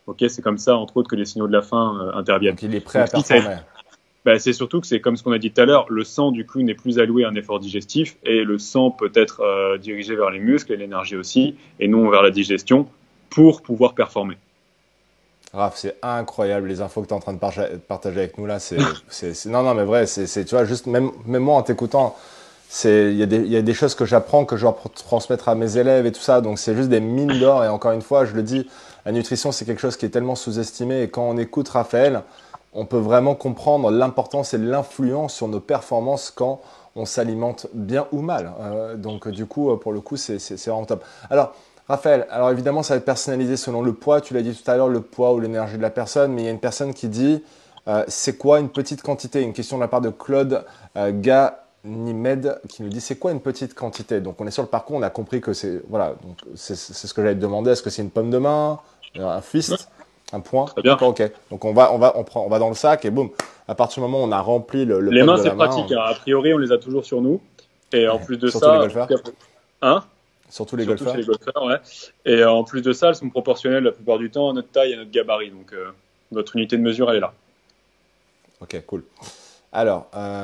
Ok, c'est comme ça, entre autres, que les signaux de la faim interviennent. Donc il est prêt à performer. C'est surtout que c'est comme ce qu'on a dit tout à l'heure, le sang du coup n'est plus alloué à un effort digestif et le sang peut être dirigé vers les muscles et l'énergie aussi, et non vers la digestion pour pouvoir performer. Raph, c'est incroyable les infos que tu es en train de partager avec nous là. Non, mais vrai, tu vois, juste même moi en t'écoutant, il y a des choses que j'apprends, que je dois transmettre à mes élèves et tout ça. Donc c'est juste des mines d'or. Et encore une fois, je le dis, la nutrition, c'est quelque chose qui est tellement sous-estimé. Et quand on écoute Raphaël, on peut vraiment comprendre l'importance et l'influence sur nos performances quand on s'alimente bien ou mal. Donc du coup, pour le coup, c'est vraiment top. Alors, Raphaël, alors évidemment, ça va être personnalisé selon le poids. Tu l'as dit tout à l'heure, le poids ou l'énergie de la personne. Mais il y a une personne qui dit, c'est quoi une petite quantité? Une question de la part de Claude Ganimed qui nous dit, c'est quoi une petite quantité? Donc on est sur le parcours, on a compris que c'est ce que j'allais te demander. Est-ce que c'est une pomme de main, un fist? Un point. Très bien. D'accord, ok. Donc on va dans le sac et boum. À partir du moment où on a rempli le Les pot mains, de c'est la main, pratique. A priori, on les a toujours sur nous. Et en plus de surtout ça, les golfeurs. hein, Surtout les surtout golfeurs. chez les golfeurs, ouais. Et en plus de ça, elles sont proportionnelles la plupart du temps à notre taille et à notre gabarit. Donc notre unité de mesure, elle est là. Ok, cool. Alors,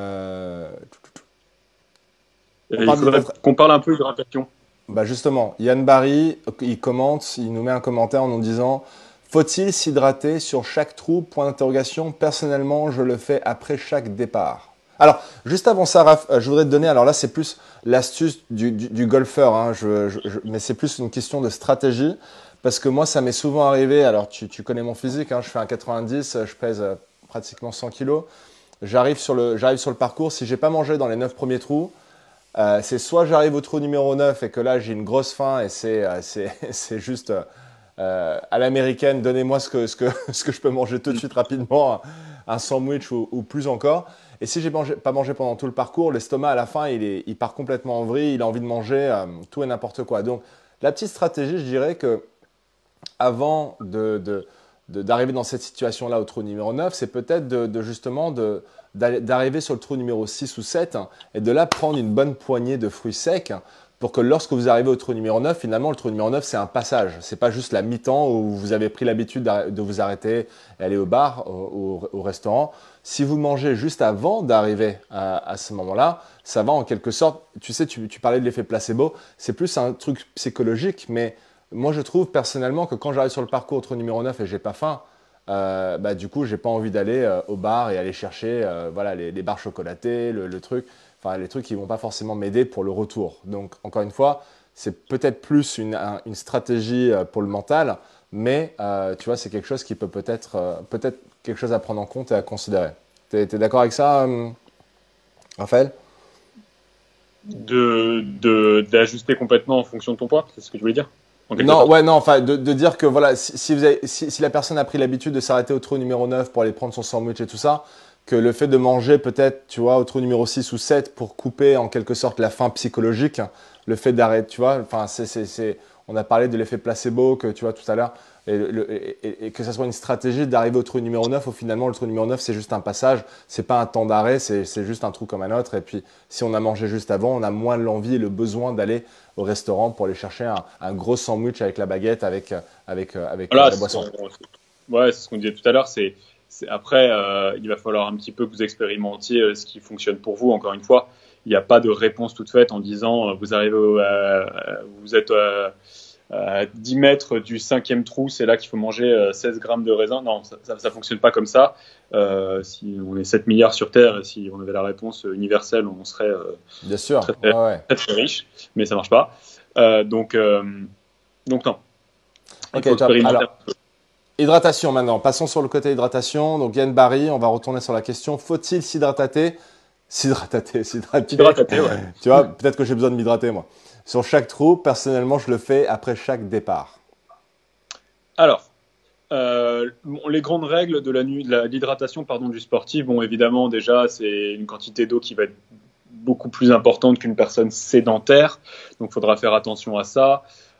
Il faudrait qu'on parle un peu d'hydratation. bah justement, Yann Barry, il commente, il nous met un commentaire en nous disant: faut-il s'hydrater sur chaque trou? Point d'interrogation. Personnellement, je le fais après chaque départ. Alors, juste avant ça, Raph, je voudrais te donner, alors là, c'est plus l'astuce du golfeur, hein, mais c'est plus une question de stratégie, parce que moi, ça m'est souvent arrivé, alors tu connais mon physique, hein, je fais un 90, je pèse pratiquement 100 kilos, j'arrive sur le parcours, si j'ai pas mangé dans les 9 premiers trous, c'est soit j'arrive au trou numéro 9 et que là j'ai une grosse faim et c'est juste à l'américaine, donnez-moi ce que je peux manger tout de suite rapidement, un sandwich ou plus encore. Et si j'ai pas mangé pendant tout le parcours, l'estomac à la fin il part complètement en vrille, il a envie de manger tout et n'importe quoi. Donc la petite stratégie, je dirais que avant d'arriver dans cette situation-là au trou numéro 9, c'est peut-être justement d'arriver sur le trou numéro 6 ou 7 et de là prendre une bonne poignée de fruits secs pour que lorsque vous arrivez au trou numéro 9, finalement, le trou numéro 9, c'est un passage. C'est pas juste la mi-temps où vous avez pris l'habitude de vous arrêter et aller au bar, au restaurant. Si vous mangez juste avant d'arriver à ce moment-là, ça va en quelque sorte, tu sais, tu parlais de l'effet placebo, c'est plus un truc psychologique, mais moi, je trouve personnellement que quand j'arrive sur le parcours au trou numéro 9 et j'ai pas faim, du coup, j'ai pas envie d'aller au bar et aller chercher voilà, les barres chocolatées, le truc, enfin les trucs qui vont pas forcément m'aider pour le retour. Donc, encore une fois, c'est peut-être plus une stratégie pour le mental, mais tu vois, c'est quelque chose qui peut-être quelque chose à prendre en compte et à considérer. T'es d'accord avec ça, Raphaël? D'ajuster complètement en fonction de ton poids, c'est ce que tu voulais dire? Non, ouais, non, enfin, de dire que voilà, si la personne a pris l'habitude de s'arrêter au trou numéro 9 pour aller prendre son sandwich et tout ça, que le fait de manger peut-être, tu vois, au trou numéro 6 ou 7 pour couper en quelque sorte la faim psychologique, le fait d'arrêter, tu vois, enfin, on a parlé de l'effet placebo que tu vois tout à l'heure, et que ça soit une stratégie d'arriver au trou numéro 9, où finalement le trou numéro 9 c'est juste un passage, c'est pas un temps d'arrêt, c'est juste un trou comme un autre, et puis si on a mangé juste avant, on a moins l'envie et le besoin d'aller au restaurant pour aller chercher un gros sandwich avec la baguette, avec Voilà, la boisson. Ouais, c'est ce qu'on disait tout à l'heure, après, il va falloir un petit peu que vous expérimentiez ce qui fonctionne pour vous, encore une fois. Il n'y a pas de réponse toute faite en disant vous arrivez vous êtes à 10 mètres du 5e trou, c'est là qu'il faut manger 16 grammes de raisin. Non, ça fonctionne pas comme ça. Si on est 7 milliards sur Terre, si on avait la réponse universelle, on serait Bien sûr. Très riche, mais ça marche pas. Donc non. Ok, top. Alors, hydratation maintenant. Passons sur le côté hydratation. Donc Yann Barry, on va retourner sur la question. Faut-il s'hydrater, ouais. Tu vois, peut-être que j'ai besoin de m'hydrater moi. Sur chaque trou, personnellement, je le fais après chaque départ. Alors, les grandes règles de l'hydratation du sportif, bon, évidemment, déjà, c'est une quantité d'eau qui va être beaucoup plus importante qu'une personne sédentaire. Donc, il faudra faire attention à ça.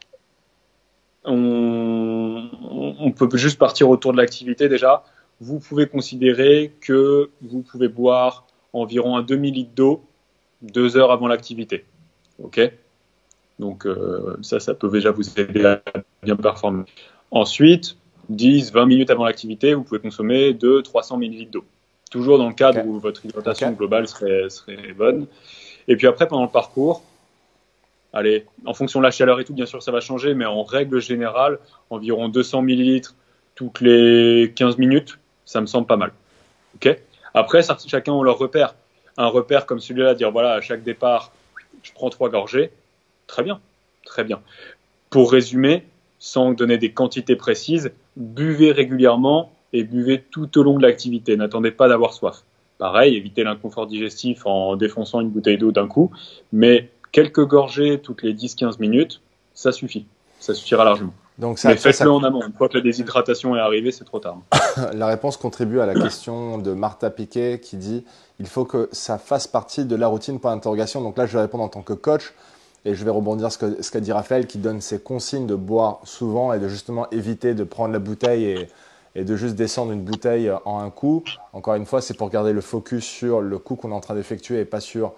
On peut juste partir autour de l'activité déjà. Vous pouvez considérer que vous pouvez boire environ un demi-litre d'eau 2 heures avant l'activité. Ok ? Donc ça peut déjà vous aider à bien performer. Ensuite, 10, 20 minutes avant l'activité, vous pouvez consommer 200-300 ml d'eau. Toujours dans le cadre où votre hydratation globale serait bonne. Et puis après, pendant le parcours, allez, en fonction de la chaleur et tout, bien sûr, ça va changer, mais en règle générale, environ 200 ml toutes les 15 minutes, ça me semble pas mal. Okay. Après, chacun a leur repère. Un repère comme celui-là, dire voilà, à chaque départ, je prends 3 gorgées, très bien, très bien. Pour résumer, sans donner des quantités précises, buvez régulièrement et buvez tout au long de l'activité. N'attendez pas d'avoir soif. Pareil, évitez l'inconfort digestif en défonçant une bouteille d'eau d'un coup, mais quelques gorgées toutes les 10-15 minutes, ça suffit. Ça suffira largement. Donc mais faites-le en amont. Une fois que la déshydratation est arrivée, c'est trop tard. La réponse contribue à la question de Martha Piquet qui dit « Il faut que ça fasse partie de la routine pour l'interrogation ». Donc là, je vais répondre en tant que coach et je vais rebondir sur ce qu'a dit Raphaël qui donne ses consignes de boire souvent et de justement éviter de prendre la bouteille et de juste descendre une bouteille en un coup. Encore une fois, c'est pour garder le focus sur le coup qu'on est en train d'effectuer et pas sur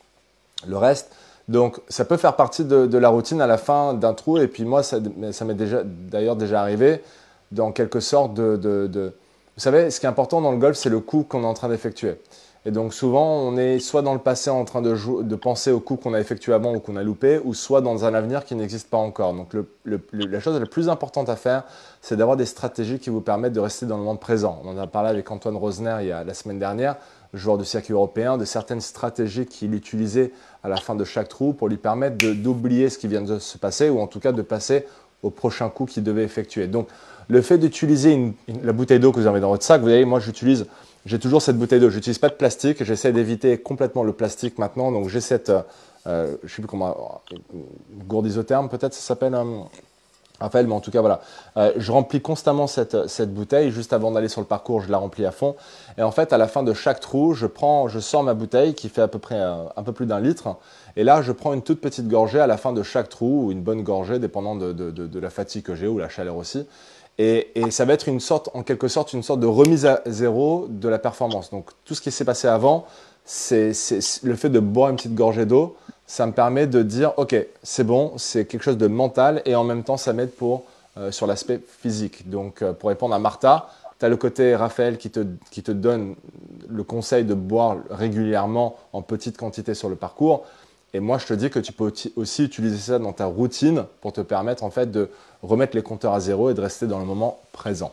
le reste. Donc, ça peut faire partie de la routine à la fin d'un trou. Et puis moi, ça m'est d'ailleurs déjà arrivé, en quelque sorte, Vous savez, ce qui est important dans le golf, c'est le coup qu'on est en train d'effectuer. Et donc, souvent, on est soit dans le passé en train de penser au coup qu'on a effectué avant ou qu'on a loupé, ou soit dans un avenir qui n'existe pas encore. Donc, la chose la plus importante à faire, c'est d'avoir des stratégies qui vous permettent de rester dans le moment présent. On en a parlé avec Antoine Rosner la semaine dernière, joueur du circuit européen, de certaines stratégies qu'il utilisait à la fin de chaque trou pour lui permettre d'oublier ce qui vient de se passer ou en tout cas de passer au prochain coup qu'il devait effectuer. Donc, le fait d'utiliser la bouteille d'eau que vous avez dans votre sac, vous voyez, moi j'ai toujours cette bouteille d'eau. Je n'utilise pas de plastique, j'essaie d'éviter complètement le plastique maintenant. Donc j'ai cette, je ne sais plus comment, gourde isotherme peut-être ça s'appelle, Raphaël, mais en tout cas voilà. Je remplis constamment cette bouteille. Juste avant d'aller sur le parcours, je la remplis à fond. Et en fait, à la fin de chaque trou, je sors ma bouteille qui fait à peu près un peu plus d'1 litre. Et là, je prends une toute petite gorgée à la fin de chaque trou, ou une bonne gorgée, dépendant de la fatigue que j'ai ou la chaleur aussi. Et ça va être en quelque sorte une sorte de remise à zéro de la performance. Donc tout ce qui s'est passé avant, c'est le fait de boire une petite gorgée d'eau, ça me permet de dire ok, c'est bon, c'est quelque chose de mental et en même temps ça m'aide sur l'aspect physique. Donc pour répondre à Martha, tu as le côté Raphaël qui te donne le conseil de boire régulièrement en petite quantité sur le parcours. Et moi, je te dis que tu peux aussi utiliser ça dans ta routine pour te permettre en fait de remettre les compteurs à zéro et de rester dans le moment présent.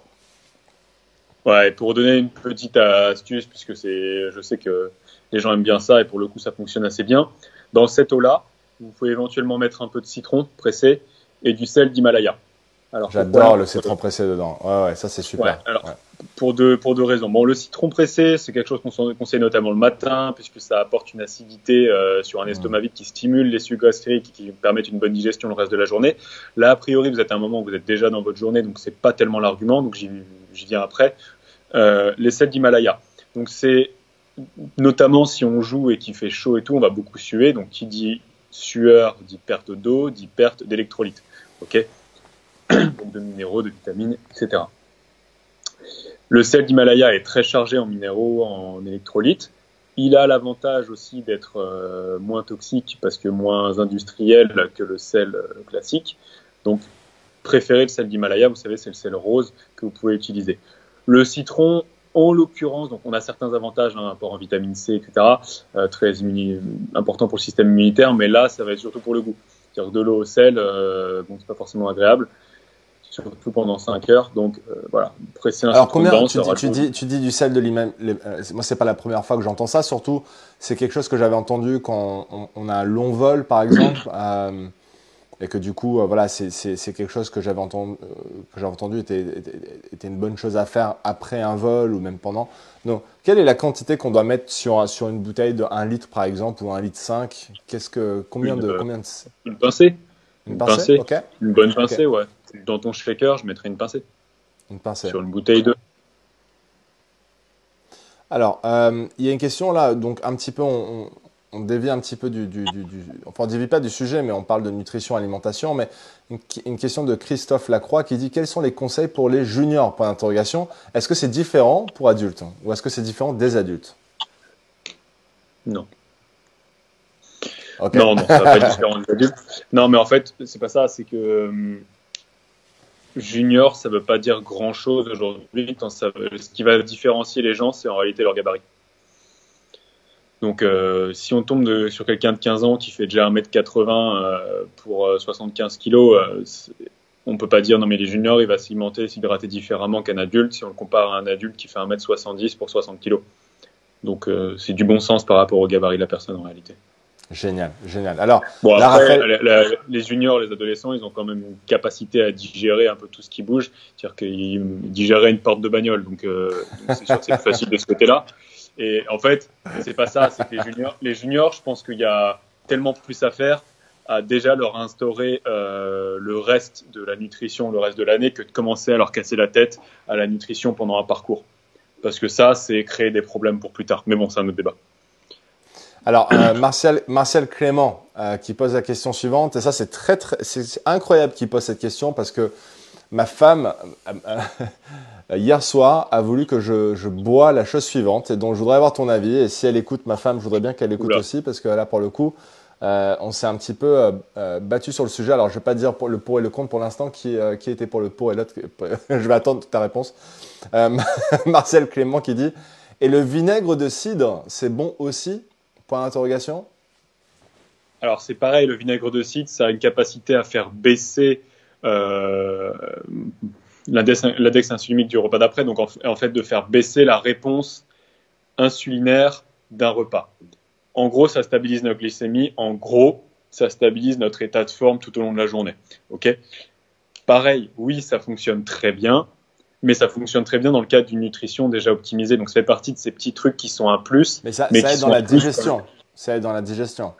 Ouais, et pour donner une petite astuce, puisque je sais que les gens aiment bien ça et pour le coup, ça fonctionne assez bien. Dans cette eau-là, vous pouvez éventuellement mettre un peu de citron pressé et du sel d'Himalaya. J'adore le citron pressé dedans. Ouais, ça c'est super. Ouais, alors, pour deux raisons. Bon, le citron pressé, c'est quelque chose qu'on conseille notamment le matin, puisque ça apporte une acidité sur un estomac vide qui stimule les sucs gastriques et qui permettent une bonne digestion le reste de la journée. Là, a priori, vous êtes à un moment où vous êtes déjà dans votre journée, donc c'est pas tellement l'argument, donc j'y viens après. Les sels d'Himalaya. Donc c'est notamment si on joue et qu'il fait chaud et tout, on va beaucoup suer. Donc qui dit sueur dit perte d'eau, dit perte d'électrolytes. Ok. Donc de minéraux, de vitamines, etc. Le sel d'Himalaya est très chargé en minéraux, en électrolytes. Il a l'avantage aussi d'être moins toxique parce que moins industriel que le sel classique. Donc, préférez le sel d'Himalaya, vous savez, c'est le sel rose que vous pouvez utiliser. Le citron, en l'occurrence, donc on a certains avantages, un apport en vitamine C, etc., très important pour le système immunitaire, mais là, ça va être surtout pour le goût. C'est-à-dire que de l'eau au sel, bon, c'est pas forcément agréable. Surtout pendant 5 heures, donc voilà, presser un alors combien tu dis du sel de l'Himalaya, moi c'est pas la première fois que j'entends ça, surtout c'est quelque chose que j'avais entendu quand on a un long vol par exemple, et que du coup voilà c'est quelque chose que j'avais entendu était une bonne chose à faire après un vol ou même pendant. Donc quelle est la quantité qu'on doit mettre sur une bouteille de 1 litre par exemple ou 1,5 litre? Combien de une pincée. Une pincée, ok. Une bonne pincée, ouais. Dans ton shaker, je mettrais une pincée. Une pincée. Sur une bouteille d'eau. Alors, il y a une question là, donc un petit peu, on dévie un petit peu enfin on dévie pas du sujet, mais on parle de nutrition, alimentation, mais une question de Christophe Lacroix qui dit quels sont les conseils pour les juniors, point d'interrogation. Est-ce que c'est différent pour adultes ou est-ce que c'est différent des adultes? Non. Okay. Non, ça va pas être différent des adultes. Non, mais en fait, c'est pas ça. C'est que junior, ça veut pas dire grand-chose aujourd'hui. Ce qui va différencier les gens, c'est en réalité leur gabarit. Donc, si on tombe sur quelqu'un de 15 ans qui fait déjà 1m80 pour 75 kilos, on peut pas dire non mais les juniors, il va s'hydrater différemment qu'un adulte si on le compare à un adulte qui fait 1m70 pour 60 kilos. Donc, c'est du bon sens par rapport au gabarit de la personne en réalité. Génial, génial. Alors, Bon, là, après, Raphaël, les juniors, les adolescents, ils ont quand même une capacité à digérer un peu tout ce qui bouge. C'est-à-dire qu'ils digéraient une porte de bagnole. Donc c'est sûr que c'est plus facile de ce côté-là. Et en fait, c'est pas ça. C'est que les juniors, je pense qu'il y a tellement plus à faire à déjà leur instaurer le reste de la nutrition, le reste de l'année, que de commencer à leur casser la tête à la nutrition pendant un parcours. Parce que ça, c'est créer des problèmes pour plus tard. Mais bon, c'est un autre débat. alors, Martial Clément qui pose la question suivante, et ça c'est incroyable qu'il pose cette question parce que ma femme, hier soir, a voulu que je bois la chose suivante et donc je voudrais avoir ton avis et si elle écoute, ma femme, je voudrais bien qu'elle écoute Oula. aussi parce que là, pour le coup, on s'est un petit peu battu sur le sujet. Alors, je ne vais pas dire le pour et le contre pour l'instant, qui était pour le pour et l'autre. Je vais attendre ta réponse. Martial Clément qui dit, et le vinaigre de cidre, c'est bon aussi? Point d'interrogation. Alors c'est pareil, le vinaigre de cidre, ça a une capacité à faire baisser euh, l'index insulinique du repas d'après, donc en fait de faire baisser la réponse insulinaire d'un repas. En gros, ça stabilise notre glycémie, en gros, ça stabilise notre état de forme tout au long de la journée. Ok. Pareil, oui, ça fonctionne très bien, mais ça fonctionne très bien dans le cadre d'une nutrition déjà optimisée, donc ça fait partie de ces petits trucs qui sont un plus, Mais ça, mais ça qui aide dans sont la un plus. digestion. Ça aide dans la digestion.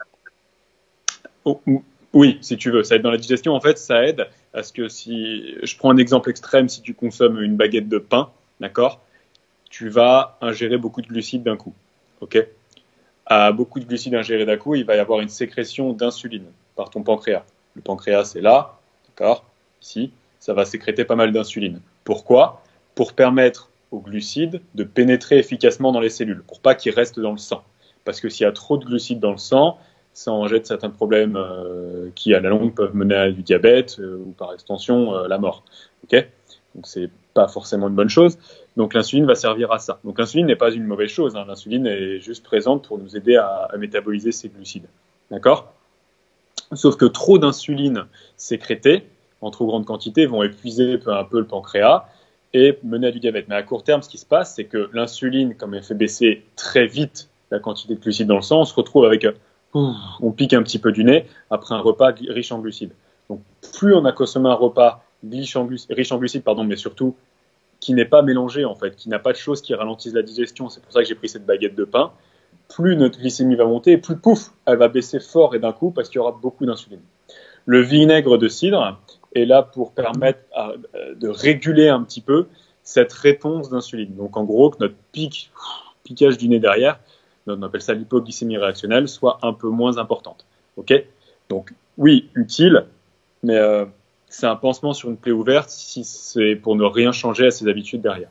Oh, oui, si tu veux, ça aide dans la digestion. En fait, ça aide à ce que si je prends un exemple extrême, si tu consommes une baguette de pain, d'accord, tu vas ingérer beaucoup de glucides d'un coup. Ok. À beaucoup de glucides ingérés d'un coup, il va y avoir une sécrétion d'insuline par ton pancréas. Le pancréas, c'est là, d'accord, ici, ça va sécréter pas mal d'insuline. Pourquoi? Pour permettre aux glucides de pénétrer efficacement dans les cellules, pour pas qu'ils restent dans le sang. Parce que s'il y a trop de glucides dans le sang, ça engendre certains problèmes qui, à la longue, peuvent mener à du diabète ou par extension la mort. Ok. Donc c'est pas forcément une bonne chose. Donc l'insuline va servir à ça. Donc l'insuline n'est pas une mauvaise chose. Hein. L'insuline est juste présente pour nous aider à métaboliser ces glucides. D'accord? Sauf que trop d'insuline sécrétée en trop grande quantité vont épuiser peu à peu le pancréas et mener à du diabète. Mais à court terme, ce qui se passe, c'est que l'insuline, comme elle fait baisser très vite la quantité de glucides dans le sang, on se retrouve avec on pique un petit peu du nez après un repas riche en glucides. Donc plus on a consommé un repas riche en glucides, pardon, mais surtout qui n'est pas mélangé en fait, qui n'a pas de choses qui ralentissent la digestion. C'est pour ça que j'ai pris cette baguette de pain. Plus notre glycémie va monter, plus pouf, elle va baisser fort et d'un coup parce qu'il y aura beaucoup d'insuline. Le vinaigre de cidre est là pour permettre de réguler un petit peu cette réponse d'insuline. Donc en gros, que notre piquage du nez derrière, on appelle ça l'hypoglycémie réactionnelle, soit un peu moins importante. Ok. Donc oui, utile, mais c'est un pansement sur une plaie ouverte si c'est pour ne rien changer à ses habitudes derrière.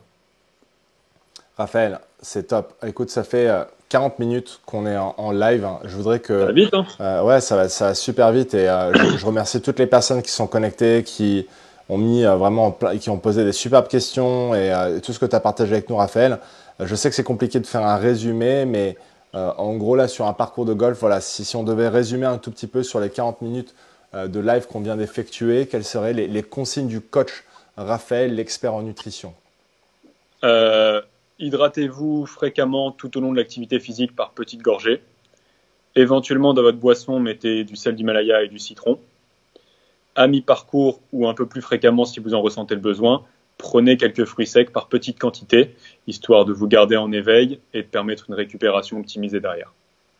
Raphaël, c'est top. Écoute, ça fait 40 minutes qu'on est en live. Je voudrais Ça va que… vite, hein. Ouais, ça va super vite et je remercie toutes les personnes qui sont connectées, qui ont mis qui ont posé des superbes questions et tout ce que tu as partagé avec nous, Raphaël. Je sais que c'est compliqué de faire un résumé, mais en gros, là, sur un parcours de golf, voilà, si on devait résumer un tout petit peu sur les 40 minutes de live qu'on vient d'effectuer, quelles seraient les consignes du coach Raphaël, l'expert en nutrition? Euh, Hydratez-vous fréquemment tout au long de l'activité physique par petites gorgées. Éventuellement, dans votre boisson, mettez du sel d'Himalaya et du citron. À mi-parcours ou un peu plus fréquemment si vous en ressentez le besoin, prenez quelques fruits secs par petites quantités, histoire de vous garder en éveil et de permettre une récupération optimisée derrière.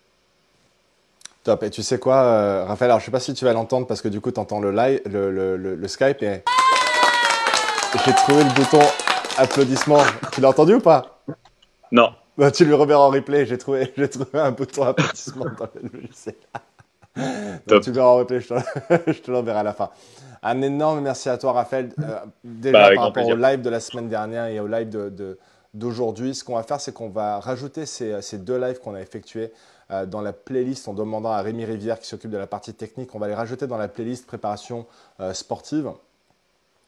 Top. Et tu sais quoi, Raphaël, alors je sais pas si tu vas l'entendre parce que du coup, tu entends le live, le Skype et j'ai trouvé le bouton applaudissement. Tu l'as entendu ou pas? Non, Bah, tu le reverras en replay. J'ai trouvé un bouton applaudissement dans le logiciel. Donc top. tu le verras en replay, je te l'enverrai à la fin. Un énorme merci à toi, Raphaël. Bah, Déjà avec par grand rapport au plaisir. live de la semaine dernière et au live d'aujourd'hui, ce qu'on va faire, c'est qu'on va rajouter ces deux lives qu'on a effectués dans la playlist en demandant à Rémi Rivière qui s'occupe de la partie technique. On va les rajouter dans la playlist préparation sportive.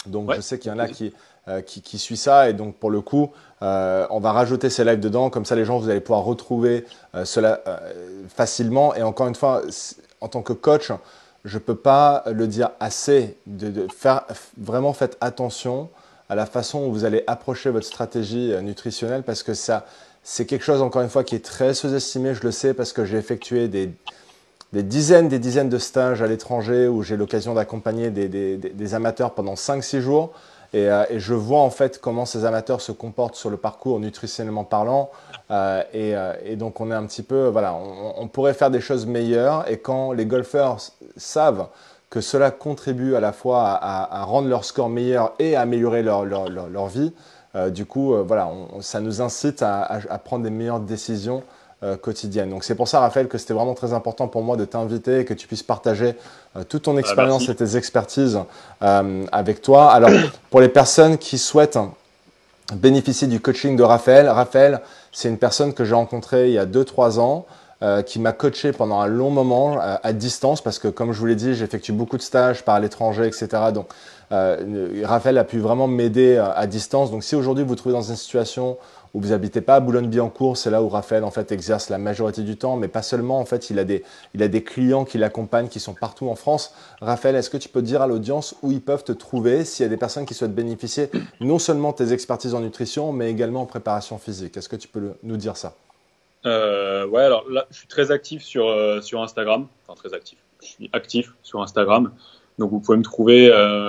Donc, Ouais, je sais qu'il y en avec a plaisir. qui suit ça. Et donc, pour le coup, on va rajouter ces lives dedans. Comme ça, les gens, vous allez pouvoir retrouver cela facilement. Et encore une fois, en tant que coach, je ne peux pas le dire assez. Vraiment, faites attention à la façon où vous allez approcher votre stratégie nutritionnelle parce que ça, c'est quelque chose, encore une fois, qui est très sous-estimé. Je le sais parce que j'ai effectué des dizaines de stages à l'étranger où j'ai l'occasion d'accompagner des amateurs pendant 5 6 jours. Et je vois en fait comment ces amateurs se comportent sur le parcours nutritionnellement parlant. Et donc on est un petit peu, voilà, on pourrait faire des choses meilleures. Et quand les golfeurs savent que cela contribue à la fois à rendre leur score meilleur et à améliorer leur vie, du coup, voilà, ça nous incite à prendre des meilleures décisions quotidienne. Donc c'est pour ça, Raphaël, que c'était vraiment très important pour moi de t'inviter et que tu puisses partager toute ton Ah, expérience et merci. tes expertises avec toi. Alors, pour les personnes qui souhaitent bénéficier du coaching de Raphaël, Raphaël, c'est une personne que j'ai rencontrée il y a 2 3 ans. Qui m'a coaché pendant un long moment à distance parce que comme je vous l'ai dit, j'effectue beaucoup de stages par l'étranger, etc. Donc Raphaël a pu vraiment m'aider à distance. Donc si aujourd'hui vous vous trouvez dans une situation où vous n'habitez pas à Boulogne-Billancourt, c'est là où Raphaël en fait exerce la majorité du temps, mais pas seulement. En fait, il a des clients qui l'accompagnent, qui sont partout en France. Raphaël, est-ce que tu peux dire à l'audience où ils peuvent te trouver s'il y a des personnes qui souhaitent bénéficier non seulement de tes expertises en nutrition, mais également en préparation physique? Est-ce que tu peux nous dire ça? Ouais, alors là, je suis très actif sur Instagram. Enfin, très actif. Je suis actif sur Instagram. Donc, vous pouvez me trouver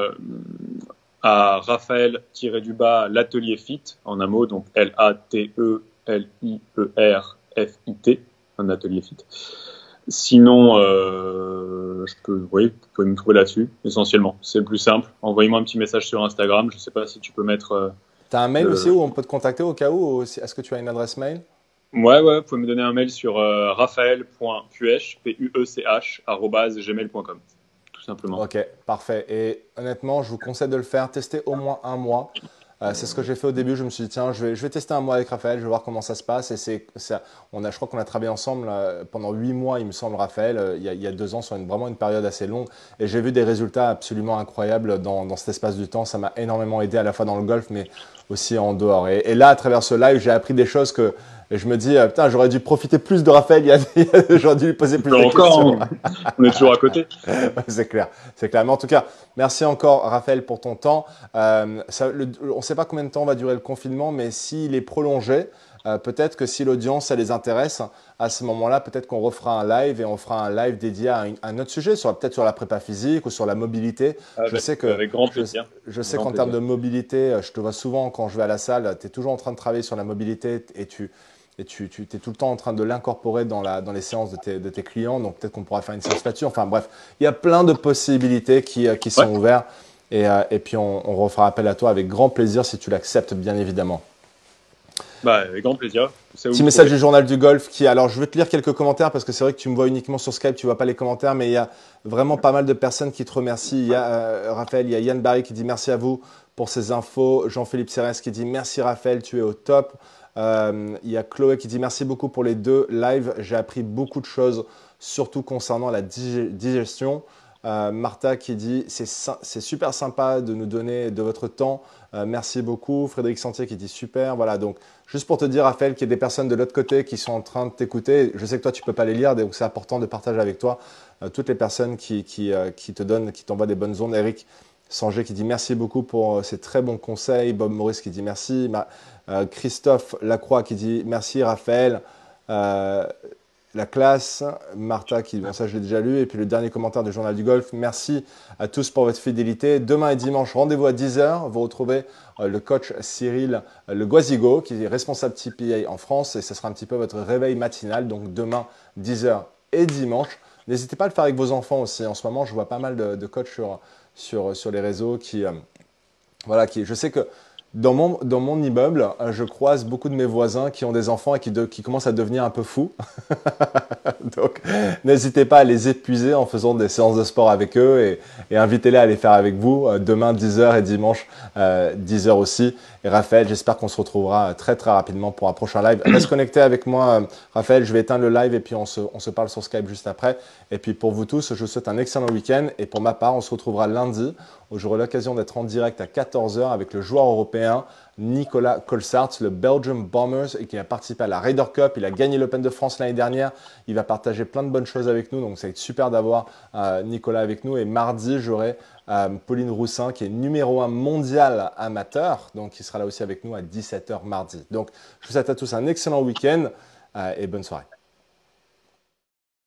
à Raphaël-du-bas l'atelier fit en un mot, donc Latelier-Fit, un atelier fit. Sinon, oui, vous pouvez me trouver là-dessus, essentiellement. C'est le plus simple. Envoyez-moi un petit message sur Instagram. Je ne sais pas si tu peux mettre Tu as un mail aussi le. où on peut te contacter au cas où? Est-ce que tu as une adresse mail? Ouais, ouais, vous pouvez me donner un mail sur raphaël.puech, gmail.com, tout simplement. Ok, parfait. Et honnêtement, je vous conseille de le faire. Tester au moins un mois. C'est ce que j'ai fait au début. Je me suis dit, tiens, je vais tester un mois avec Raphaël, je vais voir comment ça se passe. Et je crois qu'on a travaillé ensemble pendant 8 mois, il me semble, Raphaël, il y a 2 ans, sur vraiment une période assez longue. Et j'ai vu des résultats absolument incroyables dans cet espace du temps. Ça m'a énormément aidé à la fois dans le golf, mais aussi en dehors. Et là, à travers ce live, j'ai appris des choses que et je me dis, putain, j'aurais dû profiter plus de Raphaël, j'aurais dû lui poser plus de Encore, questions. on est toujours à côté. C'est clair, c'est clair. Mais en tout cas, merci encore Raphaël pour ton temps. On ne sait pas combien de temps va durer le confinement, mais s'il est prolongé, peut-être que si l'audience, ça les intéresse, à ce moment-là, peut-être qu'on refera un live et on fera un live dédié à un autre sujet, peut-être sur la prépa physique ou sur la mobilité. Je sais que, Avec grand je, plaisir. je Avec sais grand qu'en termes plaisir. de mobilité, je te vois souvent quand je vais à la salle, tu es toujours en train de travailler sur la mobilité et tu es tout le temps en train de l'incorporer dans les séances de tes clients. Donc peut-être qu'on pourra faire une séance là-dessus. Enfin bref, il y a plein de possibilités qui Ouais, sont ouvertes. Et puis on refera appel à toi avec grand plaisir si tu l'acceptes, bien évidemment. bah, avec grand plaisir. Vous savez où Petit me message du trouver. journal du golf alors je vais te lire quelques commentaires parce que c'est vrai que tu me vois uniquement sur Skype, tu vois pas les commentaires, mais il y a vraiment pas mal de personnes qui te remercient. Il y a Raphaël, il y a Yann Barry qui dit merci à vous pour ces infos. Jean-Philippe Serres qui dit merci Raphaël, tu es au top. Il y a Chloé qui dit merci beaucoup pour les 2 lives. J'ai appris beaucoup de choses, surtout concernant la digestion. Martha qui dit c'est super sympa de nous donner de votre temps. Merci beaucoup. Frédéric Sentier qui dit super. Voilà, donc juste pour te dire, Raphaël, qu'il y a des personnes de l'autre côté qui sont en train de t'écouter. Je sais que toi, tu ne peux pas les lire, donc c'est important de partager avec toi toutes les personnes qui te donnent, qui t'envoient des bonnes ondes. Eric Sanger qui dit merci beaucoup pour ces très bons conseils. Bob Maurice qui dit merci. Christophe Lacroix qui dit merci, Raphaël. Euh, la classe, Martha qui, bon ça je l'ai déjà lu, et puis le dernier commentaire du Journal du Golf, merci à tous pour votre fidélité. Demain et dimanche, rendez-vous à 10 h, vous retrouvez le coach Cyril Le Guazigo, qui est responsable TPA en France, et ce sera un petit peu votre réveil matinal, donc demain 10 h et dimanche. N'hésitez pas à le faire avec vos enfants aussi, en ce moment je vois pas mal de coachs sur les réseaux je sais que dans mon immeuble, je croise beaucoup de mes voisins qui ont des enfants et qui commencent à devenir un peu fous. Donc, n'hésitez pas à les épuiser en faisant des séances de sport avec eux et invitez-les à les faire avec vous demain 10 h et dimanche 10 h aussi. Et Raphaël, j'espère qu'on se retrouvera très très rapidement pour un prochain live. Reste connecté avec moi, Raphaël. Je vais éteindre le live et puis on se parle sur Skype juste après. Et puis pour vous tous, je vous souhaite un excellent week-end. Et pour ma part, on se retrouvera lundi. où j'aurai l'occasion d'être en direct à 14 h avec le joueur européen Nicolas Colsaerts, le Belgium Bombers, et qui a participé à la Ryder Cup. Il a gagné l'Open de France l'année dernière. Il va partager plein de bonnes choses avec nous, donc ça va être super d'avoir Nicolas avec nous. Et mardi, j'aurai Pauline Roussin, qui est numéro 1 mondial amateur, donc qui sera là aussi avec nous à 17 h mardi. Donc, je vous souhaite à tous un excellent week-end et bonne soirée.